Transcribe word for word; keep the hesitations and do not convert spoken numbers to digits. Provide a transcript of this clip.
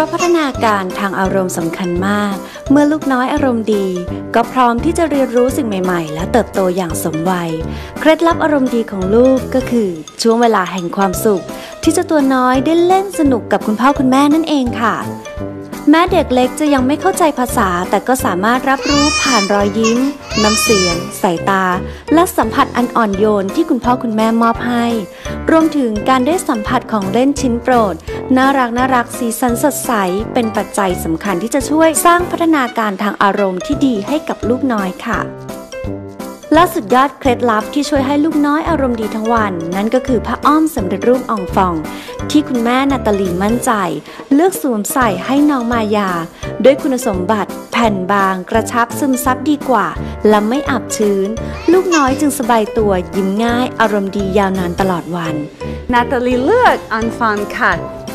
ราะพัฒนาการทางอารมณ์สำคัญมากเมื่อลูกน้อยอารมณ์ดีก็พร้อมที่จะเรียนรู้สิ่งใหม่ๆและเติบโตอย่างสมวัยเคล็ดลับอารมณ์ดีของลูกก็คือช่วงเวลาแห่งความสุขที่เจ้าตัวน้อยได้เล่นสนุกกับคุณพ่อคุณแม่นั่นเองค่ะแม้เด็กเล็กจะยังไม่เข้าใจภาษาแต่ก็สามารถรับรู้ผ่านรอยยิ้มน้ำเสียงสายตาและสัมผัสอันอ่อนโยนที่คุณพ่อคุณแม่มอบให้รวมถึงการได้สัมผัสของเล่นชิ้นโปรดน่ารักน่ารักสีสันสดใสเป็นปัจจัยสำคัญที่จะช่วยสร้างพัฒนาการทางอารมณ์ที่ดีให้กับลูกน้อยค่ะและสุดยอดเคล็ดลับที่ช่วยให้ลูกน้อยอารมณ์ดีทั้งวันนั่นก็คือผ้าอ้อมสำเร็จรูปอองฟองที่คุณแม่นาตาลีมั่นใจเลือกสวมใส่ให้น้องมายาด้วยคุณสมบัติแผ่นบางกระชับซึมซับดีกว่าและไม่อับชื้นลูกน้อยจึงสบายตัวยิ้มง่ายอารมณ์ดียาวนานตลอดวันนาตาลีเลือก Enfant ค่ะ